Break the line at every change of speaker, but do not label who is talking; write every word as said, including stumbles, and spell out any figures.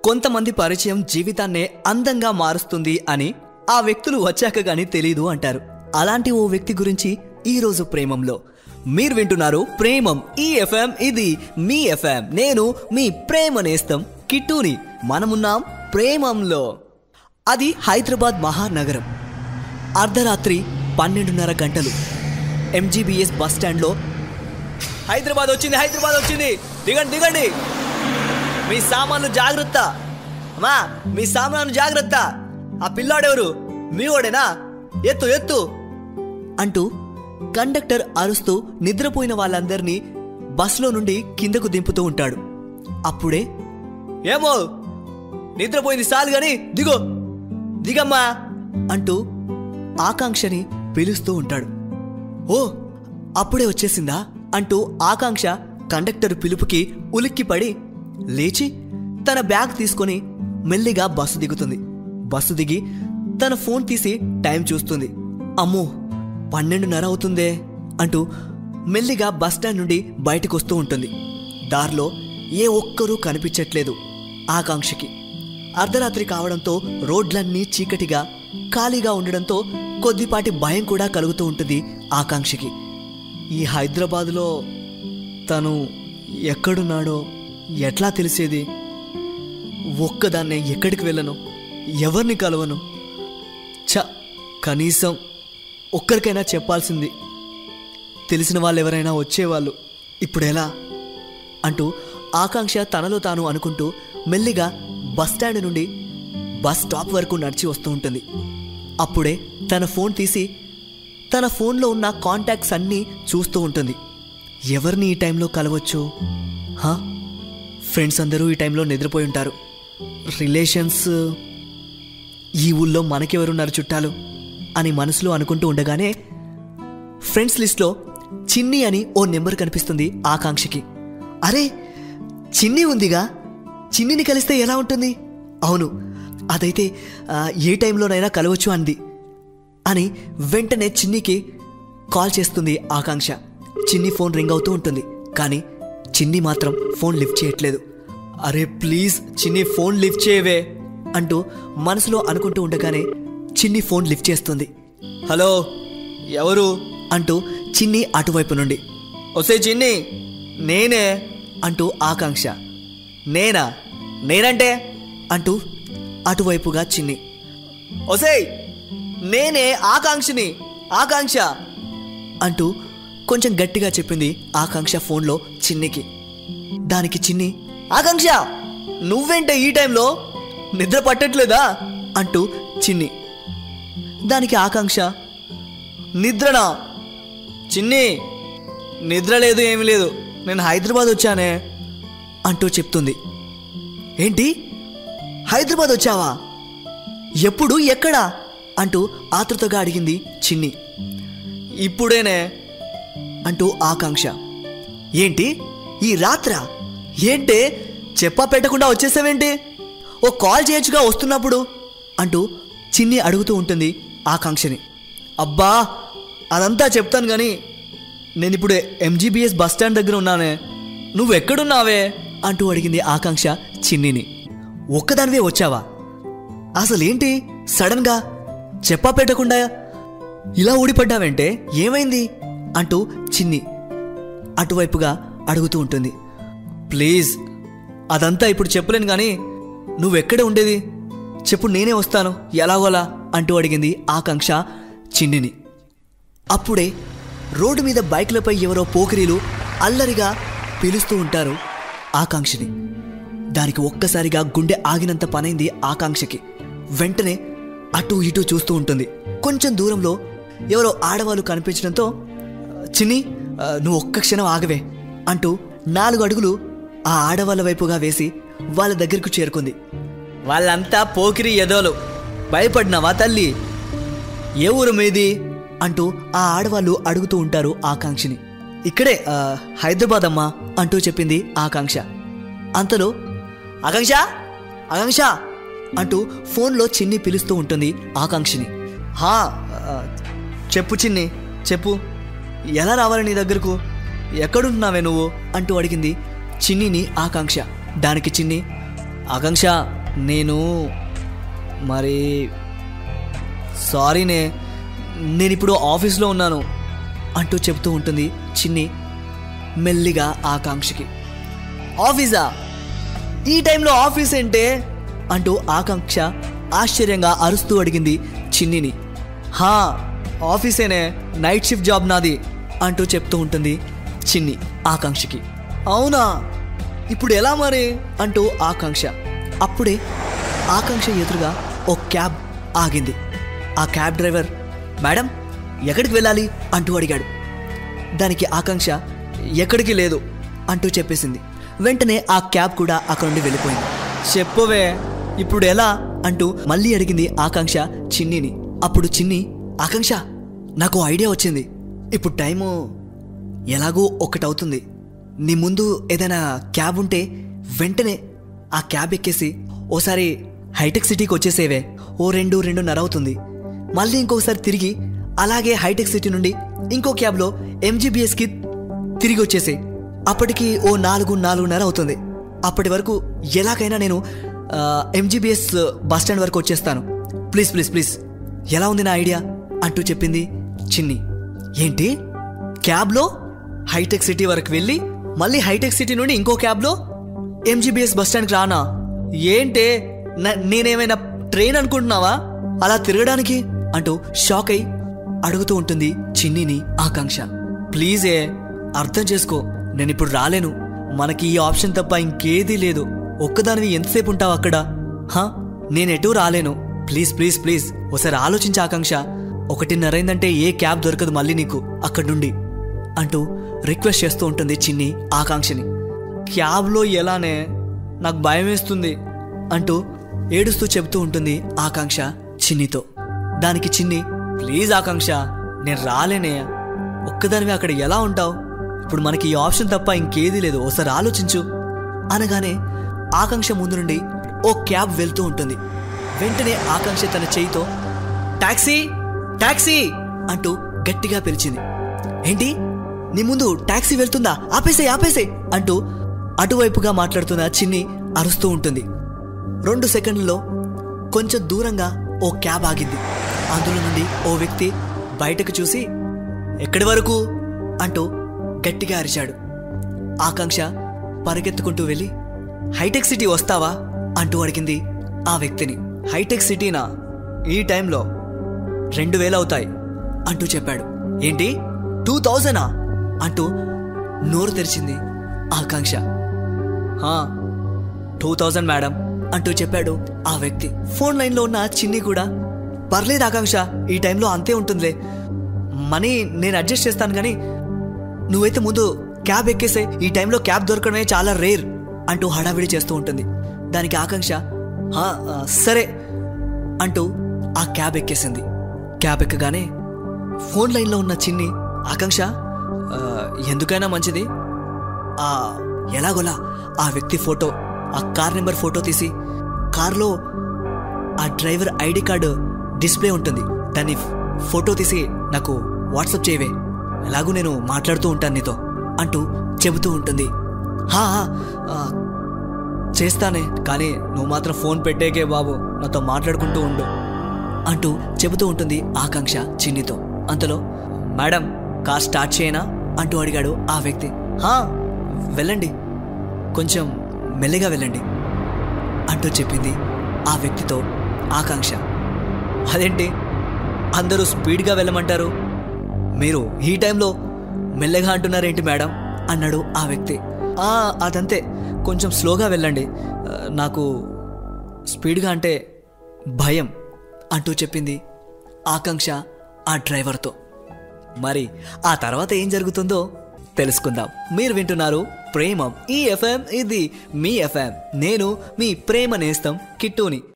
కొంతమంది పరిచయం జీవితాన్నే అందంగా మారుస్తుంది అని ఆ వ్యక్తులు వచ్చాక గానీ తెలీదు అంటారు. అలాంటి ఓ వ్యక్తి గురించి ఈరోజు ప్రేమంలో. మీరు వింటున్నారు ప్రేమం ఈ ఎఫ్ఎం, ఇది మీ ఎఫ్ఎం. నేను మీ ప్రేమ నేస్తం కిట్టూని. మనమున్నాం ప్రేమంలో. అది హైదరాబాద్ మహానగరం. అర్ధరాత్రి పన్నెండున్నర గంటలు. ఎంజీబీఎస్ బస్ స్టాండ్లో హైదరాబాద్ వచ్చింది, హైదరాబాద్ వచ్చింది, దిగండి దిగండి, మీ సామాన్లు జాగ్రత్త, అమ్మా మీ సామాన్లు జాగ్రత్త, ఆ పిల్లాడెవరు, మీ వాడేనా, ఎత్తు ఎత్తు అంటూ కండక్టర్ అరుస్తూ నిద్రపోయిన వాళ్ళందరినీ బస్సులో నుండి కిందకు దింపుతూ ఉంటాడు. అప్పుడే ఏమో నిద్రపోయింది చాలు గాని దిగో దిగమ్మా అంటూ ఆకాంక్షని పిలుస్తూ ఉంటాడు. ఓ అప్పుడే వచ్చేసిందా అంటూ ఆకాంక్ష కండక్టర్ పిలుపుకి ఉలిక్కిపడి లేచి తన బ్యాగ్ తీసుకొని మెల్లిగా బస్సు దిగుతుంది. బస్సు దిగి తన ఫోన్ తీసి టైం చూస్తుంది. అమ్మో పన్నెండున్నర అవుతుందే అంటూ మెల్లిగా బస్ స్టాండ్ నుండి బయటకు వస్తూ ఉంటుంది. దారిలో ఏ ఒక్కరూ కనిపించట్లేదు ఆకాంక్షకి. అర్ధరాత్రి కావడంతో రోడ్లన్నీ చీకటిగా ఖాళీగా ఉండడంతో కొద్దిపాటి భయం కూడా కలుగుతూ ఉంటుంది ఆకాంక్షకి. ఈ హైదరాబాదులో తను ఎక్కడున్నాడో ఎట్లా తెలిసేది? ఒక్కదాన్నే ఎక్కడికి వెళ్ళను, ఎవరిని కలవను. చ కనీసం ఒక్కరికైనా చెప్పాల్సింది, తెలిసిన వాళ్ళు ఎవరైనా వచ్చేవాళ్ళు, ఇప్పుడెలా అంటూ ఆకాంక్ష తనలో తాను అనుకుంటూ మెల్లిగా బస్ స్టాండ్ నుండి బస్ స్టాప్ వరకు నడిచి వస్తూ ఉంటుంది. అప్పుడే తన ఫోన్ తీసి తన ఫోన్లో ఉన్న కాంటాక్ట్స్ అన్నీ చూస్తూ ఉంటుంది. ఎవరిని ఈ టైంలో కలవచ్చు? హా ఫ్రెండ్స్ అందరూ ఈ టైంలో నిద్రపోయి ఉంటారు. రిలేషన్స్, ఈ ఊళ్ళో మనకెవరున్నారు చుట్టాలు అని మనసులో అనుకుంటూ ఉండగానే ఫ్రెండ్స్ లిస్ట్లో చిన్ని అని ఓ నెంబర్ కనిపిస్తుంది ఆకాంక్షకి. అరే చిన్ని ఉందిగా, చిన్నిని కలిస్తే ఎలా ఉంటుంది? అవును అదైతే ఏ టైంలోనైనా కలవచ్చు అంది అని వెంటనే చిన్నికి కాల్ చేస్తుంది ఆకాంక్ష. చిన్ని ఫోన్ రింగ్ అవుతూ ఉంటుంది, కానీ చిన్ని మాత్రం ఫోన్ లిఫ్ట్ చేయట్లేదు. అరే ప్లీజ్ చిన్ని ఫోన్ లిఫ్ట్ చేయవే అంటూ మనసులో అనుకుంటూ ఉండగానే చిన్ని ఫోన్ లిఫ్ట్ చేస్తుంది. హలో ఎవరు అంటూ చిన్ని అటువైపు నుండి. ఒసే చిన్ని నేనే అంటూ ఆకాంక్ష. నేనా నేనంటే అంటూ అటువైపుగా చిన్ని. ఒసే నేనే ఆకాంక్షని, ఆకాంక్ష అంటూ కొంచెం గట్టిగా చెప్పింది ఆకాంక్ష ఫోన్లో చిన్నికి. దానికి చిన్ని, ఆకాంక్ష నువ్వేంటే ఈ టైంలో, నిద్ర పట్టట్లేదా అంటూ చిన్ని. దానికి ఆకాంక్ష, నిద్రనా చిన్ని, నిద్ర లేదు ఏమీ లేదు, నేను హైదరాబాద్ వచ్చానే అంటూ చెప్తుంది. ఏంటి హైదరాబాద్ వచ్చావా? ఎప్పుడు, ఎక్కడా అంటూ ఆతృతగా అడిగింది చిన్ని. ఇప్పుడేనే అంటూ ఆకాంక్ష. ఏంటి ఈ రాత్రా? ఏంటే చెప్పా పెట్టకుండా వచ్చేసావేంటి? ఓ కాల్ చేయొచ్చుగా వస్తున్నప్పుడు అంటూ చిన్ని అడుగుతూ ఉంటుంది ఆకాంక్షని. అబ్బా అదంతా చెప్తాను కానీ నేను ఇప్పుడు ఎంజీబీఎస్ బస్ స్టాండ్ దగ్గర ఉన్నానే, నువ్వు ఎక్కడున్నావే అంటూ అడిగింది ఆకాంక్ష చిన్నిని. ఒక్కదానివే వచ్చావా? అసలేంటి సడన్గా చెప్పా పెట్టకుండా ఇలా ఊడిపడ్డావంటే ఏమైంది అంటూ చిన్ని అటువైపుగా అడుగుతూ ఉంటుంది. ప్లీజ్ అదంతా ఇప్పుడు చెప్పలేను కానీ నువ్వెక్కడే ఉండేది చెప్పు, నేనే వస్తాను ఎలాగోలా అంటూ అడిగింది ఆకాంక్ష చిన్నిని. అప్పుడే రోడ్డు మీద బైక్లపై ఎవరో పోకిరీలు అల్లరిగా పిలుస్తూ ఉంటారు ఆకాంక్షని. దానికి ఒక్కసారిగా గుండె ఆగినంత పనైంది ఆకాంక్షకి. వెంటనే అటు ఇటు చూస్తూ ఉంటుంది. కొంచెం దూరంలో ఎవరో ఆడవాళ్ళు కనిపించడంతో, చిన్ని నువ్వు ఒక్క క్షణం ఆగవే అంటూ నాలుగు అడుగులు ఆ ఆడవాళ్ళ వైపుగా వేసి వాళ్ళ దగ్గరకు చేరుకుంది. వాళ్ళంతా పోకిరి ఎదోలు, భయపడినావా తల్లి? ఏ ఊరు మీది అంటూ ఆ ఆడవాళ్ళు అడుగుతూ ఉంటారు ఆకాంక్షని. ఇక్కడే హైదరాబాద్ అమ్మా అంటూ చెప్పింది ఆకాంక్ష. అంతలో ఆకాంక్ష ఆకాంక్ష అంటూ ఫోన్లో చిన్ని పిలుస్తూ ఉంటుంది ఆకాంక్షని. హా చెప్పు చిన్ని చెప్పు, ఎలా రావాలి నీ దగ్గరకు, ఎక్కడుంటున్నావే నువ్వు అంటూ అడిగింది చిన్నిని ఆకాంక్ష. దానికి చిన్ని, ఆకాంక్ష నేను మరి సారీనే, నేను ఇప్పుడు ఆఫీస్లో ఉన్నాను అంటూ చెప్తూ ఉంటుంది చిన్ని మెల్లిగా ఆకాంక్షకి. ఆఫీసా? ఈ టైంలో ఆఫీస్ ఏంటే అంటూ ఆకాంక్ష ఆశ్చర్యంగా అరుస్తూ అడిగింది చిన్నిని. హా, ఆఫీసేనే, నైట్ షిఫ్ట్ జాబ్ నాది అంటూ చెప్తూ ఉంటుంది చిన్ని ఆకాంక్షకి. అవునా, ఇప్పుడు ఎలా మరి అంటూ ఆకాంక్ష. అప్పుడే ఆకాంక్ష ఎదురుగా ఓ క్యాబ్ ఆగింది. ఆ క్యాబ్ డ్రైవర్, మేడం ఎక్కడికి వెళ్ళాలి అంటూ అడిగాడు. దానికి ఆకాంక్ష ఎక్కడికి లేదు అంటూ చెప్పేసింది. వెంటనే ఆ క్యాబ్ కూడా అక్కడ నుండి వెళ్ళిపోయింది. చెప్పవే ఇప్పుడు ఎలా అంటూ మళ్ళీ అడిగింది ఆకాంక్ష చిన్నిని. అప్పుడు చిన్ని, ఆకాంక్ష నాకు ఐడియా వచ్చింది. ఇప్పుడు టైము ఎలాగో ఒకటవుతుంది. నీ ముందు ఏదైనా క్యాబ్ ఉంటే వెంటనే ఆ క్యాబ్ ఎక్కేసి ఓసారి హైటెక్ సిటీకి వచ్చేసేవే. ఓ రెండు రెండున్నర అవుతుంది. మళ్ళీ ఇంకొకసారి తిరిగి అలాగే హైటెక్ సిటీ నుండి ఇంకో క్యాబ్లో ఎంజీబీఎస్కి తిరిగి వచ్చేసే. అప్పటికి ఓ నాలుగు నాలుగున్నర అవుతుంది. అప్పటి వరకు ఎలాగైనా నేను ఎంజీబీఎస్ బస్ స్టాండ్ వరకు వచ్చేస్తాను. ప్లీజ్ ప్లీజ్ ప్లీజ్ ఎలా ఉంది నా ఐడియా అంటూ చెప్పింది చిన్ని. ఏంటి, క్యాబ్లో హైటెక్ సిటీ వరకు వెళ్ళి మళ్ళీ హైటెక్ సిటీ నుండి ఇంకో క్యాబ్లో ఎంజీబీఎస్ బస్ స్టాండ్కి రానా? ఏంటే, నేనేమైనా ట్రైన్ అనుకుంటున్నావా అలా తిరగడానికి అంటూ షాక్ అయి అడుగుతూ ఉంటుంది చిన్నిని ఆకాంక్ష. ప్లీజే అర్థం చేసుకో, నేను ఇప్పుడు రాలేను. మనకి ఈ ఆప్షన్ తప్ప ఇంకేదీ లేదు. ఒక్కదానివి ఎంతసేపు ఉంటావు అక్కడ? హా, నేనెటూ రాలేను. ప్లీజ్ ప్లీజ్ ప్లీజ్ ఒకసారి ఆలోచించే ఆకాంక్ష. ఒకటిన్నర అయిందంటే ఏ క్యాబ్ దొరకదు మళ్ళీ నీకు అక్కడి నుండి అంటూ రిక్వెస్ట్ చేస్తూ ఉంటుంది చిన్ని ఆకాంక్షని. క్యాబ్లో ఎలానే, నాకు భయం వేస్తుంది అంటూ ఏడుస్తూ చెబుతూ ఉంటుంది ఆకాంక్ష చిన్నితో. దానికి చిన్ని, ప్లీజ్ ఆకాంక్ష నేను రాలేనే, ఒక్కదానివి అక్కడ ఎలా ఉంటావు? ఇప్పుడు మనకి ఈ ఆప్షన్ తప్ప ఇంకేదీ లేదు, ఒకసారి ఆలోచించు అనగానే ఆకాంక్ష ముందు నుండి ఓ క్యాబ్ వెళ్తూ ఉంటుంది. వెంటనే ఆకాంక్ష తన చేయితో టాక్సీ టాక్సీ అంటూ గట్టిగా పిలిచింది. ఏంటి, నీ ముందు టాక్సీ వెళ్తుందా? ఆపేసే ఆపేసే అంటూ అటువైపుగా మాట్లాడుతున్న చిన్ని అరుస్తూ ఉంటుంది. రెండు సెకండ్లలో కొంచెం దూరంగా ఓ క్యాబ్ ఆగింది. అందులో నుండి ఓ వ్యక్తి బయటకు చూసి ఎక్కడి వరకు అంటూ గట్టిగా అరిచాడు. ఆకాంక్ష పరిగెత్తుకుంటూ వెళ్ళి హైటెక్ సిటీ వస్తావా అంటూ అడిగింది ఆ వ్యక్తిని. హైటెక్ సిటీనా? ఈ టైంలో రెండు వేలు అవుతాయి అంటూ చెప్పాడు. ఏంటి, టూ థౌజండా అంటూ నోరు తెరిచింది ఆకాంక్ష. టూ థౌజండ్ మేడం అంటూ చెప్పాడు ఆ వ్యక్తి. ఫోన్ లైన్లో ఉన్న చిన్ని కూడా, పర్లేదు ఆకాంక్ష, ఈ టైంలో అంతే ఉంటుందిలే, మనీ నేను అడ్జస్ట్ చేస్తాను, కానీ నువ్వైతే ముందు క్యాబ్ ఎక్కేసే, ఈ టైంలో క్యాబ్ దొరకడమే చాలా రేర్ అంటూ హడావిడి చేస్తూ ఉంటుంది. దానికి ఆకాంక్ష సరే అంటూ ఆ క్యాబ్ ఎక్కేసింది. క్యాబ్ ఎక్కగానే ఫోన్ లైన్లో ఉన్న చిన్ని, ఆకాంక్ష ఎందుకైనా మంచిది ఆ ఎలాగోలా ఆ వ్యక్తి ఫోటో, ఆ కార్ నెంబర్ ఫోటో తీసి కార్లో ఆ డ్రైవర్ ఐడి కార్డు డిస్ప్లే ఉంటుంది, దాన్ని ఫోటో తీసి నాకు వాట్సాప్ చేయవే, ఎలాగూ నేను మాట్లాడుతూ ఉంటాను నీతో అంటూ చెబుతూ ఉంటుంది. హా చేస్తానే, కానీ నువ్వు మాత్రం ఫోన్ పెట్టేకే బాబు, నాతో మాట్లాడుకుంటూ ఉండు అంటూ చెబుతూ ఉంటుంది ఆకాంక్ష చిన్నితో. అంతలో మేడం కార్ స్టార్ట్ చేయనా అంటూ అడిగాడు ఆ వ్యక్తి. హా వెళ్ళండి, కొంచెం మెల్లిగా వెళ్ళండి అంటూ చెప్పింది ఆ వ్యక్తితో ఆకాంక్ష. అదేంటి అందరూ స్పీడ్గా వెళ్ళమంటారు, మీరు ఈ టైంలో మెల్లగా అంటున్నారేంటి మేడం అన్నాడు ఆ వ్యక్తి. అదంతే, కొంచెం స్లోగా వెళ్ళండి, నాకు స్పీడ్గా అంటే భయం అంటూ చెప్పింది ఆకాంక్ష ఆ డ్రైవర్తో. మరి ఆ తర్వాత ఏం జరుగుతుందో తెలుసుకుందాం. మీరు వింటున్నారు ప్రేమం ఈ ఎఫ్ఎం, ఇది మీ ఎఫ్ఎం. నేను మీ ప్రేమ నేస్తం కిట్టూని.